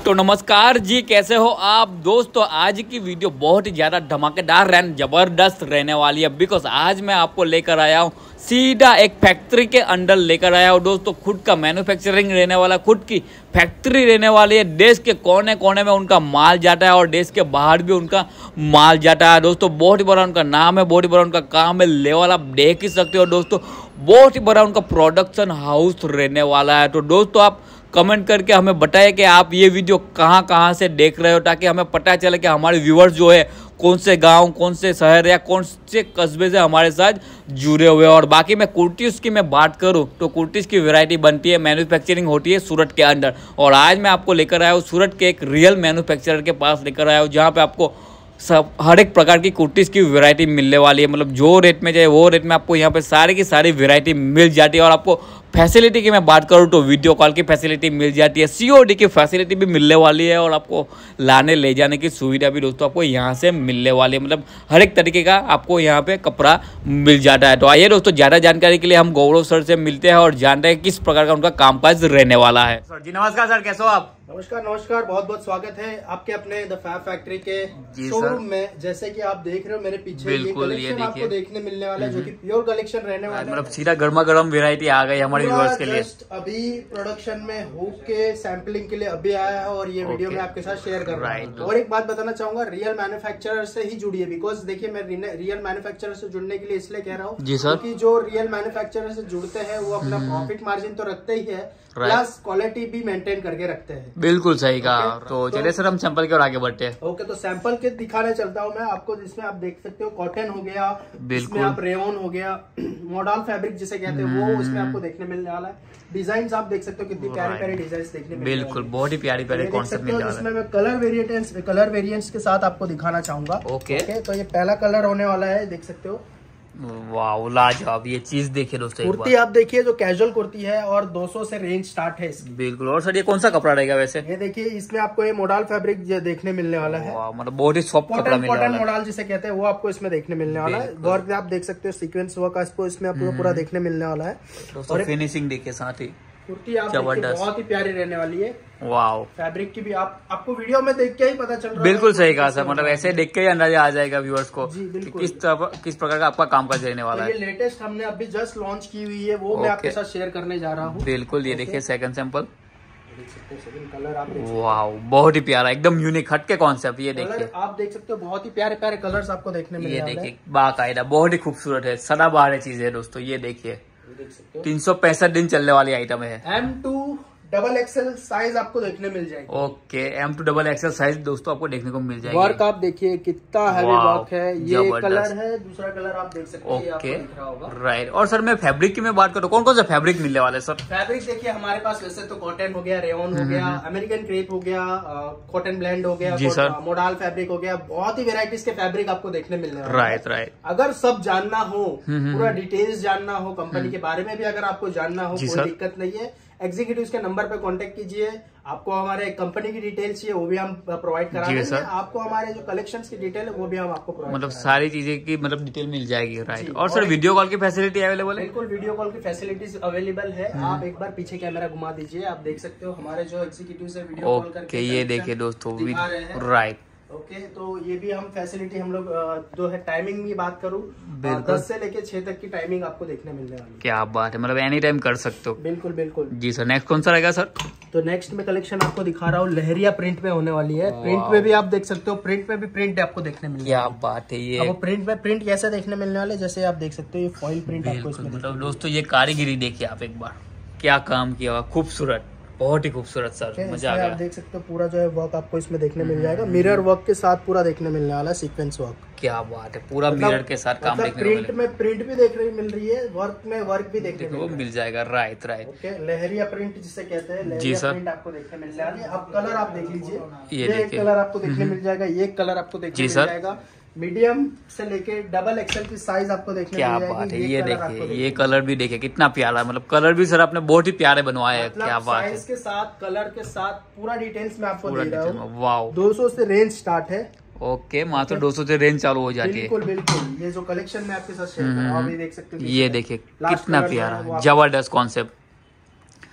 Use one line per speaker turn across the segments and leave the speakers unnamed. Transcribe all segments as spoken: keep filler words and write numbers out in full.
तो नमस्कार जी, कैसे हो आप दोस्तों। आज की वीडियो बहुत ही ज़्यादा धमाकेदार एंड ज़बरदस्त रहने वाली है, बिकॉज आज मैं आपको लेकर आया हूँ सीधा एक फैक्ट्री के अंदर लेकर आया हूँ दोस्तों। खुद का मैन्युफैक्चरिंग रहने वाला, खुद की फैक्ट्री रहने वाली है। देश के कोने कोने में उनका माल जाता है और देश के बाहर भी उनका माल जाता है दोस्तों। बहुत ही बड़ा उनका नाम है, बहुत ही बड़ा उनका काम है। लेवल आप देख ही सकते हो दोस्तों, बहुत ही बड़ा उनका प्रोडक्शन हाउस रहने वाला है। तो दोस्तों आप कमेंट करके हमें बताएं कि आप ये वीडियो कहाँ कहाँ से देख रहे हो, ताकि हमें पता चले कि हमारे व्यूअर्स जो है कौन से गांव, कौन से शहर या कौन से कस्बे से हमारे साथ जुड़े हुए हैं। और बाकी मैं कुर्तीज़ की मैं बात करूं तो कुर्तीज़ की वैरायटी बनती है, मैन्युफैक्चरिंग होती है सूरत के अंदर। और आज मैं आपको लेकर आया हूँ सूरत के एक रियल मैन्युफैक्चरर के पास लेकर आया हूँ, जहाँ पे आपको सब हर एक प्रकार की कुर्तीज़ की वैरायटी मिलने वाली है। मतलब जो रेट में चाहिए वो रेट में आपको यहाँ पे सारी की सारी वैरायटी मिल जाती है। और आपको फैसिलिटी की मैं बात करूँ तो वीडियो कॉल की फैसिलिटी मिल जाती है, सीओडी की फैसिलिटी भी मिलने वाली है, और आपको लाने ले जाने की सुविधा भी दोस्तों आपको यहाँ से मिलने वाली है। मतलब हर एक तरीके का आपको यहाँ पे कपड़ा मिल जाता है। तो आइए दोस्तों, ज़्यादा जानकारी के लिए हम गौरव सर से मिलते हैं और जानते हैं किस प्रकार का उनका कामकाज रहने वाला है। सर जी नमस्कार। सर कैसे हो आप?
नमस्कार नमस्कार, बहुत बहुत स्वागत है आपके अपने द फैब फैक्ट्री के शोरूम में। जैसे कि आप देख रहे हो मेरे पीछे ये कलेक्शन आपको देखने मिलने वाला है, जो कि प्योर कलेक्शन रहने वाला है।
मतलब सीधा गर्मा गर्म वैरायटी आ गई हमारे व्यूअर्स के लिए।
अभी प्रोडक्शन में हुक के सैंपलिंग के लिए अभी आया है और ये वीडियो में आपके साथ शेयर कर रहा हूँ। और एक बात बताना चाहूंगा, रियल मैन्युफैक्चरर से ही जुड़िए, बिकॉज देखिए मैं रियल मैन्युफैक्चरर से जुड़ने के लिए इसलिए कह रहा हूँ क्योंकि जो रियल मैन्युफैक्चरर से जुड़ते हैं वो अपना प्रॉफिट मार्जिन तो रखते ही है, प्लस क्वालिटी भी मेंटेन करके रखते हैं।
बिल्कुल सही कहा। तो चलिए सर हम सैंपल की ओर आगे बढ़ते हैं।
ओके, तो सैंपल के दिखाने चलता हूँ मैं आपको, जिसमें आप देख सकते हो कॉटन हो गया, इसमें आप रेयन हो गया, मॉडल फैब्रिक जिसे कहते हैं वो इसमें आपको देखने मिलने वाला है। डिजाइन आप देख सकते हो कितनी प्यारी प्यारी डिजाइन देखने मिलने
बिल्कुल, बहुत ही प्यारी प्यारी कॉन्सेप्ट मिल रहा है।
इसमें मैं कलर वेरिएंट्स कलर वेरिएंट्स के साथ आपको दिखाना चाहूंगा।
ओके,
तो ये पहला कलर होने वाला है, देख सकते हो।
वाह लाजवाब, ये चीज देखिए दोस्तों।
कुर्ती आप देखिए जो कैजुअल कुर्ती है और दो सौ से रेंज स्टार्ट है इसकी।
बिल्कुल। और सर ये कौन सा कपड़ा रहेगा वैसे?
ये देखिए इसमें आपको ये मॉडल फैब्रिक देखने मिलने वाला है।
मतलब बहुत ही सॉफ्ट कपड़ा मिलने वाला है।
मॉडल जिसे कहते हैं वो आपको इसमें देखने मिलने वाला है। वर्क आप देख सकते हो, सीक्वेंस वर्क आपको इसमें आपको पूरा देखने मिलने वाला है।
और फिनिशिंग देखिए साथ ही।
कुर्ती आप देखिए बहुत ही प्यारी रहने वाली है।
वाओ,
फैब्रिक की भी आप आपको वीडियो में देख के ही पता चल रहा है।
बिल्कुल सही कहा सर। मतलब ऐसे देख के ही अंदाजा आ जाएगा व्यूअर्स को
जी,
कि किस किस प्रकार का आपका काम काज रहने वाला है।
ये लेटेस्ट हमने अभी जस्ट लॉन्च की हुई है, वो मैं आपके साथ शेयर करने जा रहा हूँ।
बिल्कुल, ये देखिए सेकंड सैंपल।
सेकंड कलर आप
वाओ, बहुत ही प्यारा, एकदम यूनिक हटके कॉन्सेप्ट। ये देखिए
आप देख सकते हो, बहुत ही प्यारे प्यारे कलर्स आपको देखने मिल रहे हैं।
ये देखिए बाकायदा बहुत ही खूबसूरत है, सदाबहार चीज है दोस्तों। ये देखिए तीन सौ पैंसठ दिन चलने वाली आइटम है।
M to double XL size आपको देखने मिल जाएगी।
Okay, M to double XL size दोस्तों आपको देखने को मिल जाएगी।
वर्क आप देखिए कितना हैवी वर्क है। ये कलर है, दूसरा कलर आप देख सकते हैं।
Okay right. और सर मैं फैब्रिक की मैं बात करूँ, कौन कौन सा फैब्रिक मिलने वाला है सर?
फैब्रिक देखिए हमारे पास वैसे तो कॉटन हो गया, रेयन हो गया, अमेरिकन क्रेप हो गया, कॉटन ब्लेंड हो गया, मॉडल फैब्रिक हो गया, बहुत ही वेराइटीज के फैब्रिक आपको देखने मिलने वाले हैं। Right right. अगर सब जानना हो, पूरा डिटेल्स जानना हो, कंपनी के बारे में भी अगर आपको जानना हो, कोई दिक्कत नहीं है। एग्जीक्यूटिव के नंबर पे कांटेक्ट कीजिए। आपको हमारे कंपनी की डिटेल चाहिए वो भी हम प्रोवाइड करा देंगे। आपको हमारे जो कलेक्शंस की डिटेल है वो भी हम आपको प्रोवाइड
मतलब सारी चीजें की मतलब डिटेल मिल जाएगी। राइट। और सर वीडियो कॉल की फैसिलिटी अवेलेबल है?
बिल्कुल, वीडियो कॉल की फैसिलिटीज अवेलेबल है। आप एक बार पीछे कैमरा घुमा दीजिए, आप देख सकते हो हमारे जो एग्जीक्यूटिव से वीडियो कॉल करके
ये देखिए दोस्तों। राइट।
ओके, तो ये भी हम फैसिलिटी हम लोग जो है टाइमिंग की बात करूँ, दस से लेके छह तक की टाइमिंग आपको देखने मिलने वाली है। क्या
बात है, मतलब एनी टाइम कर सकते हो।
बिल्कुल बिल्कुल जी सर।
नेक्स्ट कौन सा रहेगा सर?
तो नेक्स्ट में कलेक्शन आपको दिखा रहा हूँ, लहरिया प्रिंट में होने वाली है। प्रिंट में भी आप देख सकते हो, प्रिंट में भी प्रिंट आपको देखने मिलेगा।
क्या बात है। ये
अब प्रिंट में प्रिंट कैसे देखने मिलने वाले, जैसे आप देख सकते हो ये फॉइल प्रिंट आपको इसमें।
मतलब दोस्तों ये कारीगिरी देखिए आप एक बार, क्या काम किया हुआ, खूबसूरत, बहुत ही खूबसूरत सर, मजा आ गया।
आप देख सकते हो पूरा जो है वर्क आपको इसमें देखने मिल जाएगा। मिरर वर्क के साथ पूरा देखने मिलने वाला है, सीक्वेंस वर्क।
क्या बात है, पूरा मिरर के साथ काम देखने को
प्रिंट में प्रिंट भी देखने मिल रही है, वर्क में वर्क भी देखने को
मिल जाएगा। Right right.
ओके, लहरिया प्रिंट जिसे कहते हैं, लहरिया प्रिंट आपको देखने मिल जाएगा। अब कलर आप देख लीजिए, ये एक कलर आपको देखने मिल जाएगा, ये कलर आपको देखने मिल जाएगा। मीडियम से लेके डबल एक्सएल की साइज आपको देखने
क्या बात है। ये देखिए, ये कलर भी देखिए कितना प्यारा, मतलब कलर भी सर आपने बहुत ही प्यारे बनवाए हैं। क्या बात है।
साइज के साथ, कलर के साथ पूरा डिटेल्स में आपको दे रहा हूँ।
वाओ,
दो सौ से रेंज स्टार्ट है।
ओके, मात्र दो सौ से रेंज चालू हो जाती है।
बिल्कुल बिल्कुल। ये जो कलेक्शन में आपके साथ शेयर कर रहा हूं, आप ये देख सकते हो।
ये देखिए कितना प्यारा, जबरदस्त कॉन्सेप्ट।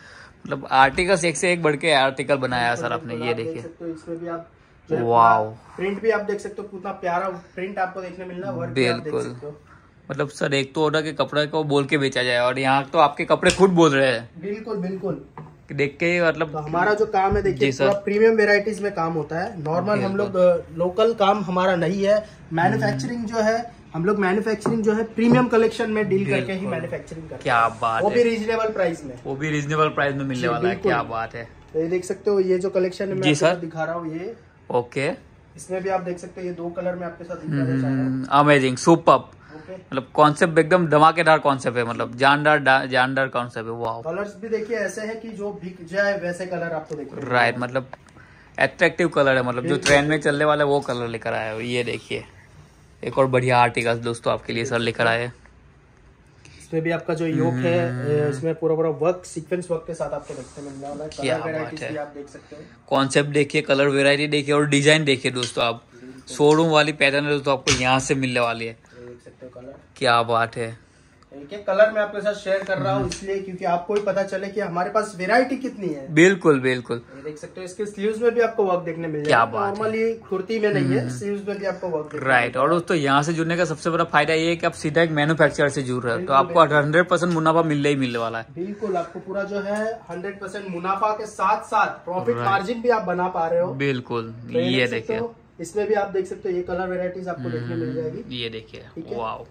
मतलब आर्टिकल्स एक से एक बढ़ के आर्टिकल बनाया है सर आपने, ये देखिए।
इसमें भी आप
वाओ,
प्रिंट भी आप देख सकते हो, कितना प्यारा प्रिंट आपको देखने मिल रहा है, वर्क भी आप देख सकते हो।
मतलब सर एक तो ऑर्डर के कपड़े को बोल के बेचा जाए और यहाँ तो आपके कपड़े खुद बोल रहे हैं।
बिल्कुल बिल्कुल,
देख के मतलब
तो हमारा जो काम है देखिए पूरा प्रीमियम वेराइटीज में काम होता है। नॉर्मल हम लोग लोकल काम हमारा नहीं है, मैन्युफैक्चरिंग जो है हम लोग मैन्युफैक्चरिंग जो है प्रीमियम कलेक्शन में डील करके ही मैन्युफैक्चरिंग करते हैं।
क्या बात
वो
है,
भी रीजनेबल प्राइस में,
वो भी रीजनेबल प्राइस में मिलने वाला है। क्या बात है,
तो ये देख सकते हो, ये जो कलेक्शन है मैं आपको दिखा रहा हूँ ये।
ओके,
इसमें भी आप देख सकते हो, ये दो कलर में आपके साथ दिखा रहा हूं।
अमेजिंग, सुपर्ब, मतलब कॉन्सेप्ट एकदम धमाकेदार कॉन्सेप्ट है, मतलब जानदार जानदार कॉन्सेप्ट है। वाह,
कलर्स भी देखिए ऐसे है कि जो बिक जाए वैसे कलर आपको देखने
राइट, मतलब अट्रैक्टिव कलर है, मतलब जो ट्रेंड में चलने वाला है वो कलर लेकर आया है। ये देखिए एक और बढ़िया आर्टिकल दोस्तों आपके लिए सर लेकर आए।
इसमें भी आपका जो योक है इसमें पूरा पूरा वर्क सीक्वेंस वर्क के साथ आपको देखने मिलने वाला है।
क्या
कलर
बात है,
आप देख सकते हो,
कॉन्सेप्ट देखिए, कलर वेरायटी देखिए और डिजाइन देखिए दोस्तों। आप शोरूम वाली पैटर्न है दोस्तों आपको यहाँ से मिलने वाली है।
देख सकते हो कलर,
क्या बात है।
एक एक कलर मैं आपके साथ शेयर कर रहा हूँ इसलिए क्योंकि आपको ही पता चले कि हमारे पास वैरायटी कितनी है।
बिल्कुल बिल्कुल,
ये देख सकते हो, इसके स्लीव्स में भी आपको वर्क देखने मिल जाएगा। नॉर्मली कुर्ती में नहीं है, स्लीव्स में भी आपको वर्क।
राइट, और दोस्तों यहाँ से जुड़ने का सबसे बड़ा फायदा ये है कि आप सीधा एक मैन्युफैक्चरर से जुड़ रहे हो तो आपको हंड्रेड परसेंट मुनाफा मिलने ही मिलने वाला है।
बिल्कुल, आपको पूरा जो है हंड्रेड परसेंट मुनाफा के साथ साथ प्रॉफिट मार्जिन भी आप बना पा रहे हो।
बिल्कुल, ये देखिए,
इसमें भी आप देख सकते हो, ये कलर वेराइटीज आपको देखने मिल जाएगी।
ये देखिए, वाओ,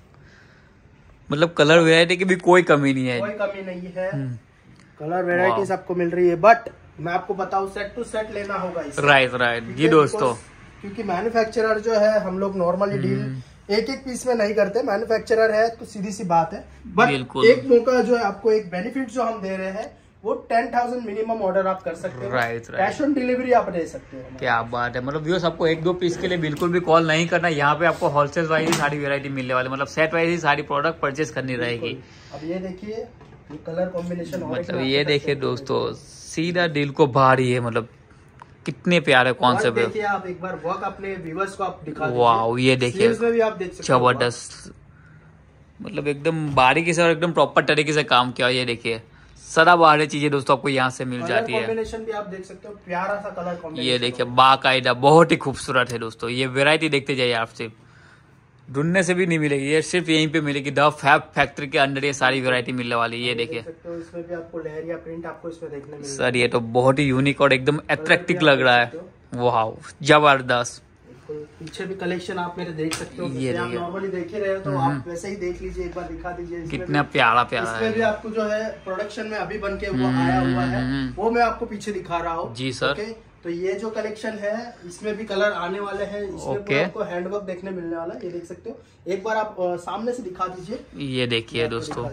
मतलब कलर वेराइटी की भी कोई कमी नहीं है,
कोई कमी नहीं है। कलर वेराइटीज आपको मिल रही है, बट मैं आपको बताऊं सेट टू सेट लेना होगा इसे।
राइट राइट जी दोस्तों,
क्योंकि मैन्युफैक्चरर जो है हम लोग नॉर्मली डील एक एक पीस में नहीं करते। मैन्युफैक्चरर है तो सीधी सी बात है, बट एक मौका जो है आपको एक बेनिफिट जो हम दे रहे हैं वो टेन थाउजेंड मिनिमम ऑर्डर आप कर सकते हो।
Right right,
cash on delivery आप दे सकते हो।
क्या बात है, मतलब व्यूअर्स आपको एक दो पीस के लिए बिल्कुल भी कॉल नहीं करना। यहाँ पे आपको होलसेल वाइज ही सारी वेरायटी मिलने वाली, मतलब सेट वाइज ही सारी प्रोडक्ट परचेज करनी रहेगी।
अब ये देखिए, ये कलर कॉम्बिनेशन,
मतलब ये देखिए दोस्तों, सीधा दिल को भारी है, मतलब कितने प्यारे कॉन्सेप्ट है।
देखिए आप एक बार वर्क अपने व्यूअर्स को आप दिखा दीजिए।
वाओ, ये देखिए
जबरदस्त,
मतलब एकदम बारीकी से और एकदम प्रॉपर तरीके से काम किया। ये देखिए सदा बाहर चीजें दोस्तों आपको यहाँ से मिल जाती है।
कॉम्बिनेशन भी आप देख सकते हो, प्यारा सा कलर कॉम्बिनेशन।
ये देखिए बाकायदा बहुत ही खूबसूरत है दोस्तों। ये वैरायटी देखते जाइए, आप सिर्फ ढूंढने से भी नहीं मिलेगी, ये सिर्फ यहीं पे मिलेगी। द फैब फैक्ट्री के अंदर ये सारी वैरायटी मिलने वाली है। ये देखिए,
इसमें भी आपको लहरिया प्रिंट आपको इसमें देखने मिलेगा।
सर ये तो बहुत ही यूनिक और एकदम अट्रैक्टिव लग रहा है। वाह, जबरदस्त।
पीछे भी कलेक्शन आप मेरे देख सकते हो, ये आप नॉर्मली देख ही रहे हो तो आप वैसे ही देख लीजिए, एक बार दिखा दीजिए।
कितना प्यारा प्यारा है।
इसमें भी आपको जो है प्रोडक्शन में अभी बन के वो आया हुआ है, वो मैं आपको पीछे दिखा रहा हूँ।
जी सर,
तो ये जो कलेक्शन है इसमें भी कलर आने वाले हैं। इसमें पूरा आपको हैंडवर्क देखने मिलने वाला है। ये देख सकते हो, एक बार आप सामने से दिखा दीजिए।
ये देखिए दोस्तों,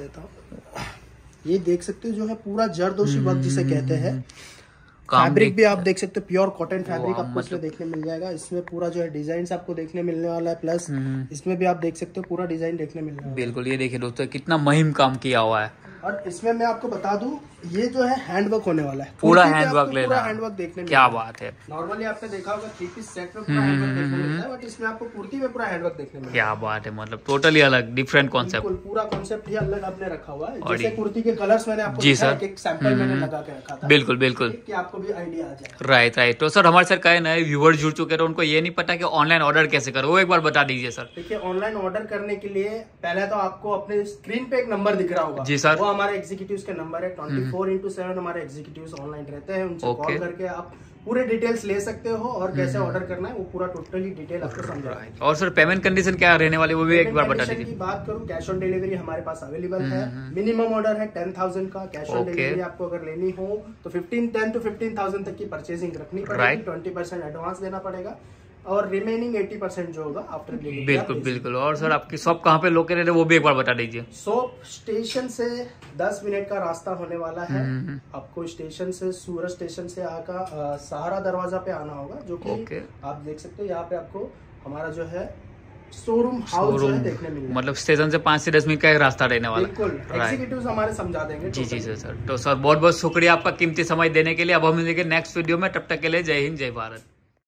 ये देख सकते हो जो है पूरा जरदोशी वर्क जिसे कहते हैं। फैब्रिक भी आप देख सकते हो, प्योर कॉटन फैब्रिक आपको इसमें देखने मिल जाएगा। इसमें पूरा जो है डिजाइन आपको देखने मिलने वाला है, प्लस इसमें भी आप देख सकते हो पूरा डिजाइन देखने मिलने वाला है।
बिल्कुल, ये देखिए दोस्तों कितना महिम काम किया हुआ है।
और इसमें मैं आपको बता दूं, ये जो है हैंडवर्क होने वाला है,
पूरा हैंडवर्क लेना,
पूरा हैंडवर्क देखने में।
क्या बात है।
नॉर्मली आपने देखा होगा थ्री पीस सेट में पूरा हैंडवर्क देखने मिलता है, बट इसमें आपको कुर्ती में पूरा हैंडवर्क देखने मिलता है।
क्या बात है, मतलब टोटली अलग डिफरेंट कॉन्सेप्ट।
पूरा कॉन्सेप्ट ही अलग आपने रखा हुआ है। जैसे कुर्ती के कलर्स मैंने आपको
जी सर
एक सैंपल मैंने लगा के रखा था।
बिल्कुल बिल्कुल,
कि आपको भी आइडिया आ जाए।
Right right. तो सर हमारे सर कई नए व्यूअर जुड़ चुके हैं, उनको ये नहीं पता कि ऑनलाइन ऑर्डर कैसे करो, वो एक बार बता दीजिए सर।
देखिए, ऑनलाइन ऑर्डर करने के लिए पहले तो आपको अपने स्क्रीन पे एक नंबर दिख रहा होगा।
जी सर,
वो हमारे एग्जीक्यूटिव के नंबर है। ट्वेंटी फोर इंटू सेवन हमारे एग्जीक्यूटिव ऑनलाइन रहते हैं, उनसे कॉल करके आप पूरे डिटेल्स ले सकते हो और कैसे ऑर्डर करना है वो पूरा टोटली डिटेल आपको समझाएंगे।
और सर पेमेंट कंडीशन क्या रहने वाली वो भी एक बार बता दीजिए।
की बात करूं, कैश ऑन डिलीवरी हमारे पास अवेलेबल है। मिनिमम ऑर्डर है टेन थाउजेंड का। कैश ऑन डिलीवरी आपको अगर लेनी हो तो fifteen ten to fifteen thousand तक की परचेसिंग रखनी पड़ेगी। ट्वेंटी परसेंट एडवांस देना पड़ेगा और रिमेनिंग एटी परसेंट जो होगा आफ्टर डिलीवरी।
बिल्कुल बिल्कुल। और सर आपकी शॉप कहाँ पे लोकेटेड है वो भी एक बार बता दीजिए।
शॉप स्टेशन से दस मिनट का रास्ता होने वाला है। आपको स्टेशन से, सूरत स्टेशन से आकर सहारा दरवाजा पे आना होगा, जो कि आप देख सकते हो। यहाँ पे आपको हमारा जो है शोरूम हाउस जो है देखने मिलेगा।
मतलब स्टेशन से पाँच से दस मिनट का एक रास्ता रहने वाला।
बिल्कुल, एग्जीक्यूटिव्स हमारे समझा देंगे।
जी जी सर। तो सर बहुत बहुत शुक्रिया आपका कीमती समय देने के लिए। अब हम मिलेंगे नेक्स्ट वीडियो में, तब तक के लिए जय हिंद जय भारत।